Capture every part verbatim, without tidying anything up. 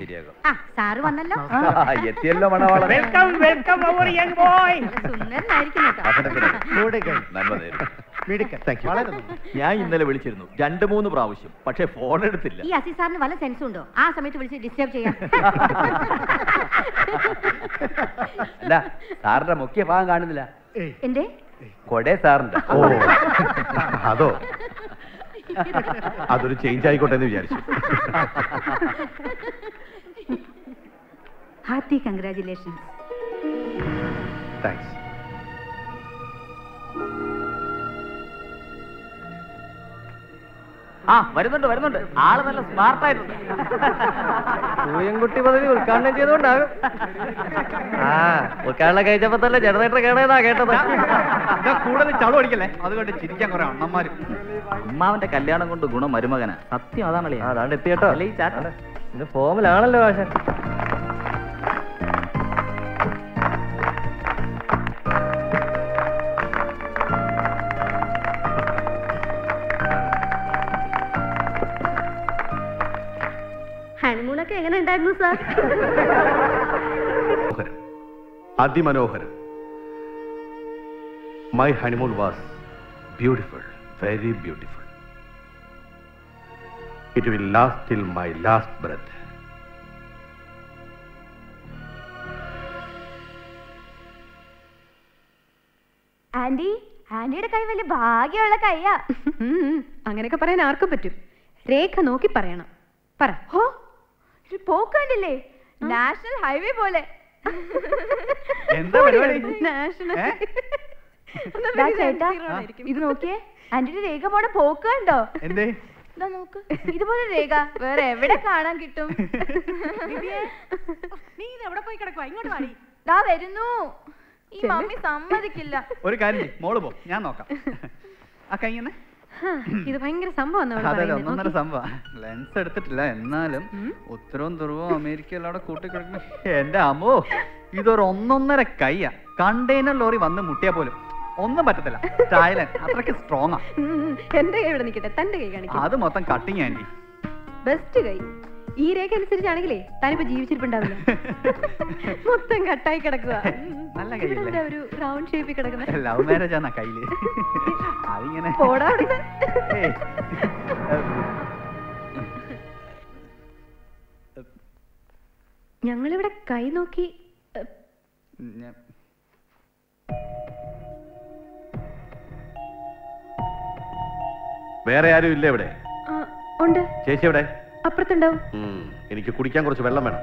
ശരിയാകും. ആ സാറ് വന്നല്ലോ. എത്തിയല്ലോ മണവാള. Welcome welcome our young boy. സുന്ദരനായിരിക്കും കേട്ടോ. ഞാൻ ഇന്നലെ വിളിച്ചിരുന്നു രണ്ട് മൂന്ന് പ്രാവശ്യം, പക്ഷെ ഫോൺ എടുത്തില്ല. ഈ അസി സാറിന് വല്ല സെൻസും ഉണ്ടോ ആ സമയത്ത് വിളിച്ച് ഡിസ്റ്റർബ് ചെയ്യാൻ? അല്ല, സാറിന്റെ മുഖ്യ ഭാഗം കാണുന്നില്ല. എന്റെ കൊടേ സാറിന്റെ. ഓ അതോ, അതൊരു ചേഞ്ച് ആയിക്കോട്ടെ എന്ന് വിചാരിച്ചു. Hearty congratulations. താങ്ക്സ്. ആ വരുന്നുണ്ട് വരുന്നുണ്ട്, ആള് നല്ല സ്മാർട്ടായിട്ടുണ്ട്. പൂയംകുട്ടി പദവി ഉദ്ഘാടനം ചെയ്തുകൊണ്ടാകും. ആ ഉദ്ഘാടനം കഴിച്ചപ്പോ തന്നെ ജനറേറ്റർ കേടേതാ കേട്ടത്. കൂടുതൽ ചളു അടിക്കല്ലേ, അതുകൊണ്ട് ചിരിക്കാൻ കുറെ അണ്ണന്മാര്. അമ്മാവന്റെ കല്യാണം കൊണ്ട് ഗുണം മരുമകന്, സത്യം അതാണല്ലേ. അതാണ്ട് എത്തിയേട്ടോ. ഇത് ഫോമിലാണല്ലോ ആശാൻ. ഹണിമൂണൊക്കെ എങ്ങനെ ഉണ്ടായിരുന്നു സാർ? അതിമനോഹരം. My honeymoon was beautiful, very beautiful. It will last till my last breath. Aunty, ആന്റിയുടെ കൈ വലിയ ഭാഗ്യമുള്ള കൈയാ. അങ്ങനെയൊക്കെ പറയാൻ ആർക്കും പറ്റും. രേഖ നോക്കി പറയണം. പറ. ഹോ, ഒരു പോക്കണ്ടില്ലേ, നാഷണൽ ഹൈവേ പോലെ. എന്താ പരിപാടി? നാഷണൽ ചേട്ടാ, ഇത് നോക്കിയേ, ആന്റിയുടെ രേഖ പോണ പോക്ക് കണ്ടോ? എന്തേ? ഇതാ നോക്ക്, ഇതുപോലെ രേഖ വേറെ എവിടെ കാണാൻ കിട്ടും? നീ എവിടെ പോയി കിടക്കുവാ? ഇങ്ങോട്ട് വാടി. ദാ വരുന്നു. ഈ മമ്മി സമ്മതിക്കില്ല. ഒരു കാര്യം, മോള് പോ, ഞാൻ നോക്കാം. ആ കൈന്നെ ഇത് ഭയങ്കര സംഭവം. ഒന്നൊന്നര സംഭവം. ലെൻസ് എടുത്തിട്ടില്ല, എന്നാലും ഉത്തരവും തുറവും അമേരിക്കയിലും അവിടെ കൂട്ടിക്കിടക്കുന്നു. എന്റെ അമ്മോ, ഇതൊരു ഒന്നൊന്നര കൈയാ. കണ്ടെയ്നർ ലോറി വന്ന് മുട്ടിയാ പോലും ഒന്നും പറ്റത്തില്ല. സ്റ്റൈലൻ അത്രയ്ക്ക് സ്ട്രോങ് ആ. എന്റെ കൈ ഇവിടെ നിൽക്കട്ടെ, തന്റെ കൈ കാണിക്കും. അത് മൊത്തം കട്ടിങ് ആന്റി. ബെസ്റ്റ് കൈ. ഈ രേഖ അനുസരിച്ചാണെങ്കിലേ താനിപ്പോ ജീവിച്ചിരിപ്പുണ്ടാവില്ല. മൊത്തം കട്ടായി കിടക്കുക. നല്ല കൈയല്ലേ? ഒരു റൗണ്ട് ഷേപ്പിൽ കിടക്കുന്ന ലവ് മാരേജ് ആണ് കയ്യില്. അതിങ്ങനെ ഞങ്ങളിവിടെ കൈ നോക്കി. വേറെ ആരും ഇല്ല ഇവിടെ? ഉണ്ട്. ചേച്ചി എവിടെ? അപ്പുറത്തുണ്ടാവും. എനിക്ക് കുടിക്കാൻ കുറച്ച് വെള്ളം വേണം.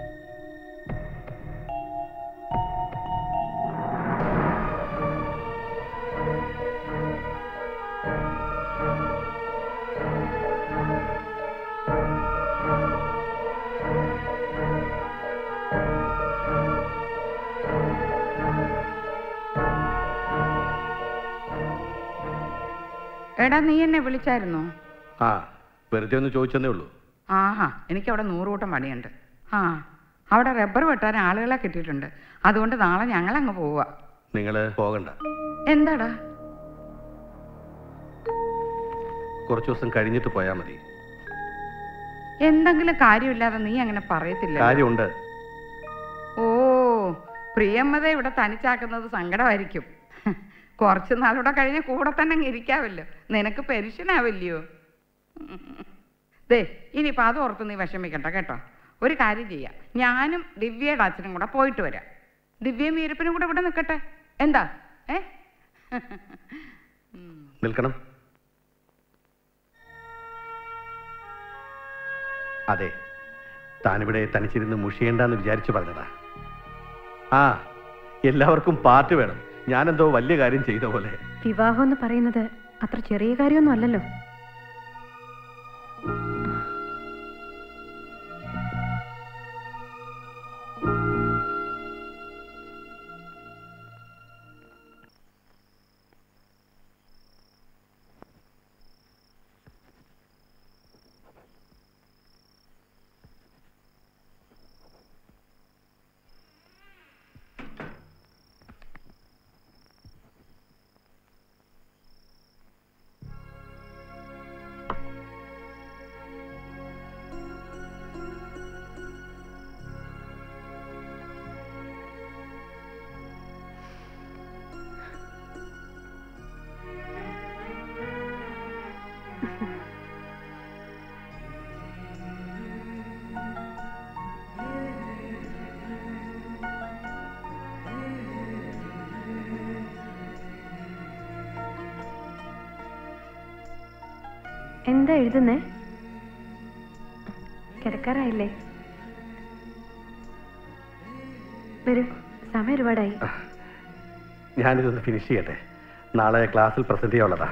എടാ, നീ എന്നെ വിളിച്ചായിരുന്നോ? ആ, വെറുതെ ഒന്ന് ചോദിച്ചെന്നേ ഉള്ളൂ. ആഹാ, എനിക്കവിടെ നൂറുകൂട്ടം പണിയുണ്ട്. ആ, അവിടെ റബ്ബർ വെട്ടാൻ ആളുകളെ കിട്ടിയിട്ടുണ്ട്. അതുകൊണ്ട് നാളെ ഞങ്ങളങ്ങ് പോവുക. നിങ്ങൾ പോകണ്ട. എന്താടാ? കുറച്ചു ദിവസം കഴിഞ്ഞിട്ട് പോയാൽ മതി. എന്തെങ്കിലും കാര്യമില്ലാതെ നീ അങ്ങനെ പറയത്തില്ല. കാര്യമുണ്ട്. ഓ, പ്രിയമ്മത ഇവിടെ തനിച്ചാക്കുന്നത് സങ്കടമായിരിക്കും. കുറച്ചു നാളൂടെ കഴിഞ്ഞ് കൂടെ തന്നെ ഇരിക്കാവല്ലോ. നിനക്ക് പെൻഷനാവില്ലയോ? ദേ, ഇനിയിപ്പോൾ അത് ഓർത്ത് നീ വിഷമിക്കണ്ട കേട്ടോ. ഒരു കാര്യം ചെയ്യാം, ഞാനും ദിവ്യയുടെ അച്ഛനും കൂടെ പോയിട്ട് വരാം. ദിവ്യയും വീരപ്പനും കൂടെ ഇവിടെ നിൽക്കട്ടെ. എന്താ? ഏ നിൽക്കണം. അതെ, താനിവിടെ തനിച്ചിരുന്ന് മുഷിയണ്ടെന്ന് വിചാരിച്ചു പറഞ്ഞതാ. ആ, എല്ലാവർക്കും പാട്ട് വേണം. ഞാനെന്തോ വലിയ കാര്യം ചെയ്ത പോലെ. വിവാഹം എന്ന് പറയുന്നത് അത്ര ചെറിയ കാര്യമൊന്നും അല്ലല്ലോ. എന്താ എഴുതുന്നേ? കിടക്കാറായില്ലേ? വരൂ, സമയം ഒരുപാടായി. ഞാനിതൊന്ന് ഫിനിഷ് ചെയ്യട്ടെ. നാളെ ക്ലാസ്സിൽ പ്രസന്റ് ചെയ്യാനുള്ളതാ.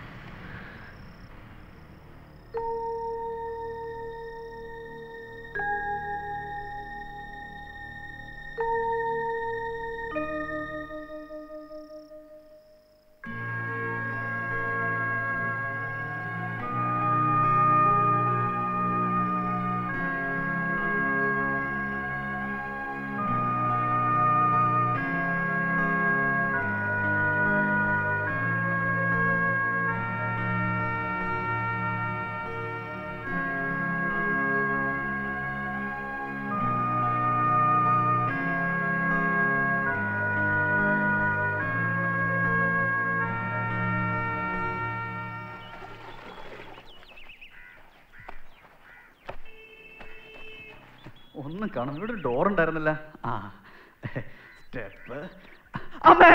ഒന്നും കാണും. ഇവിടെ ഒരു ഡോർ ഉണ്ടായിരുന്നില്ല. ആ സ്റ്റെപ്പ്. അമ്മേ,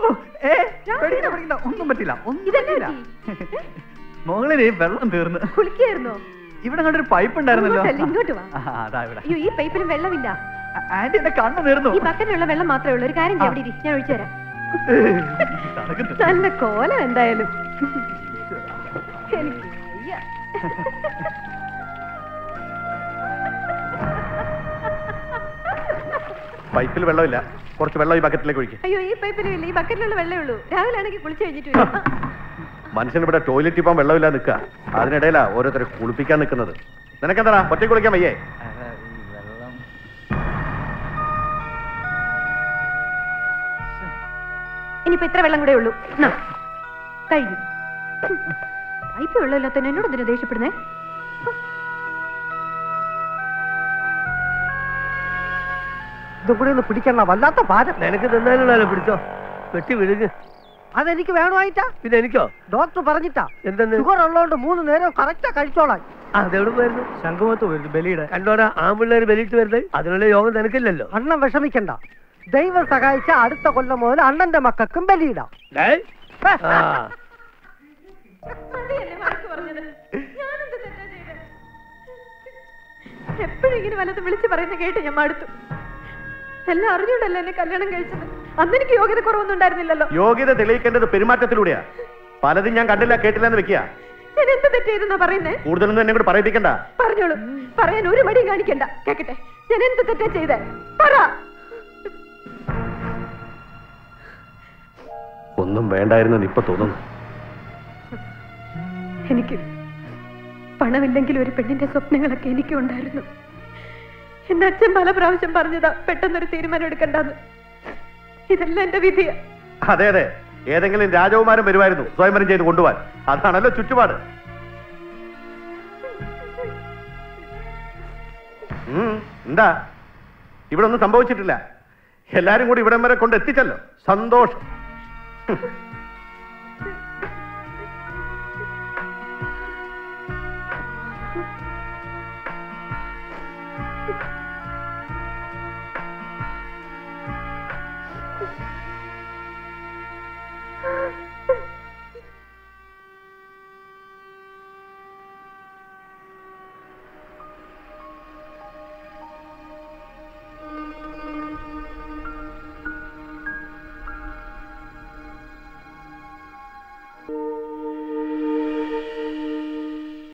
ഒന്നും പറ്റില്ല, ഒന്നും പറ്റില്ല. മുകളിൽ വെള്ളം തീർന്ന് കുളിക്കായിരുന്നോ? ഇവിടെ കണ്ടൊരു പൈപ്പ് ഉണ്ടായിരുന്നല്ലോ. ഇങ്ങോട്ട് വാ. അതാ ഇവിടെ. അയ്യോ, ഈ പൈപ്പിലും വെള്ളമില്ല. ആന്റി എന്റെ കണ്ണ് തീർന്നു. ഈ ബക്കറ്റിലുള്ള വെള്ളം മാത്രമേ ഉള്ളൂ. ഒരു കാര്യം ചെയ്യാം, അവിടെ ഇരി, ഞാൻ ഒഴിച്ചു തരാം. നല്ല കോലം എന്തായാലും. എനിക്ക് വയ്യ. പൈപ്പിൽ വെള്ളമില്ല, കുറച്ച് വെള്ളം ഈ ബക്കറ്റിലേക്ക് ഒഴിക്കും. അയ്യോ, ഈ പൈപ്പിലും ഇല്ല, ഈ ബക്കറ്റിലുള്ള വെള്ളമേ ഉള്ളൂ. രാവിലെ ആണെങ്കിൽ കുളിച്ചു കഴിഞ്ഞിട്ട് വരും. മനുഷ്യൻ ഇവിടെ ടോയ്ലറ്റ് ഇപ്പം വെള്ളമില്ല നിൽക്കുക. അതിനിടയിലാ ഓരോരുത്തരെ കുളിപ്പിക്കാൻ നിൽക്കുന്നത്. നിനക്കെന്താ ഒറ്റ കുളിക്കാൻ വയ്യേ? ഇനിയിപ്പോ ഇത്ര വെള്ളം കൂടെ ഉള്ളൂ. കഴിഞ്ഞു. പൈപ്പ് വെള്ളമില്ലാത്ത എന്നോട് എന്തിനാ ദേഷ്യപ്പെടുന്നേ? ഇതും കൂടി ഒന്ന് പിടിക്കണ, വല്ലാത്ത ഭാരം. നിനക്ക് തിന്നാലുള്ളല്ലോ, പിടിച്ചോ, വെട്ടി വിഴുക്. അതെനിക്ക് വേണമായിട്ടാ. പിന്നെ എനിക്കോ? ഡോക്ടർ പറഞ്ഞിട്ടാ എന്തെന്ന്? ഷുഗർ ഉള്ളതുകൊണ്ട് മൂന്ന് നേരം കറക്റ്റാ കഴിച്ചോളാം. അതെവിടെ പോയിരുന്നു? ശംഖുമുഖത്ത് വരുന്നു ബലിയുടെ. കണ്ടോടാ, ആമ്പിള്ളേര് ബലിയിട്ട് വരുന്നത്. അതിനുള്ള യോഗം നിനക്കില്ലല്ലോ. അണ്ണൻ വിഷമിക്കണ്ട. ദൈവം സഹായിച്ച അടുത്ത കൊല്ലം മുതൽ അണ്ണന്റെ മക്കൾക്കും ബലിയിടാം. എപ്പോഴും ഇങ്ങനെ വല്ലതും വിളിച്ച് പറയുന്ന കേട്ട് ഞാൻ മടുത്തു. എല്ലാം അറിഞ്ഞുകൊണ്ടല്ലേ എന്നെ കല്യാണം കഴിച്ചത്. അന്ന് എനിക്ക് യോഗ്യത കുറവൊന്നും ഉണ്ടായിരുന്നില്ലല്ലോ. യോഗ്യത തെളിയിക്കേണ്ടത് പെരുമാറ്റത്തിലൂടെയാ. പലതും ഞാൻ കണ്ടില്ല കേട്ടില്ല എന്ന് വെക്കുക. ഞാൻ എന്ത് തെറ്റെയ്തെന്നാ പറയുന്നേ? കൂടുതലൊന്നും എന്നെ കൂടെ പറയിപ്പിക്കണ്ട. പറഞ്ഞോളൂ, പറയാൻ ഒരു മടിയും കാണിക്കണ്ട. കേക്കട്ടെ, ഞാൻ എന്ത് തെറ്റാ ചെയ്തേ? പറ. ഒന്നും വേണ്ടായിരുന്നു ഇപ്പൊ തോന്നുന്നു. എനിക്ക് പണമില്ലെങ്കിൽ ഒരു പെണ്ണിന്റെ സ്വപ്നങ്ങളൊക്കെ എനിക്കും ഉണ്ടായിരുന്നു. എന്റെ അച്ഛൻ പല പ്രാവശ്യം പറഞ്ഞതാ പെട്ടെന്നൊരു തീരുമാനം എടുക്കണ്ടെന്ന്. ഇതെല്ലാം എന്റെ വിധിയാ. അതെ അതെ, ഏതെങ്കിലും രാജകുമാരൻ വരുമായിരുന്നു സ്വയംവരം ചെയ്ത് കൊണ്ടുപോവാൻ. അതാണല്ലോ ചുറ്റുപാട്. എന്താ ഇവിടെ ഒന്നും സംഭവിച്ചിട്ടില്ല. എല്ലാരും കൂടി ഇവിടം വരെ കൊണ്ട് എത്തിച്ചല്ലോ. സന്തോഷം.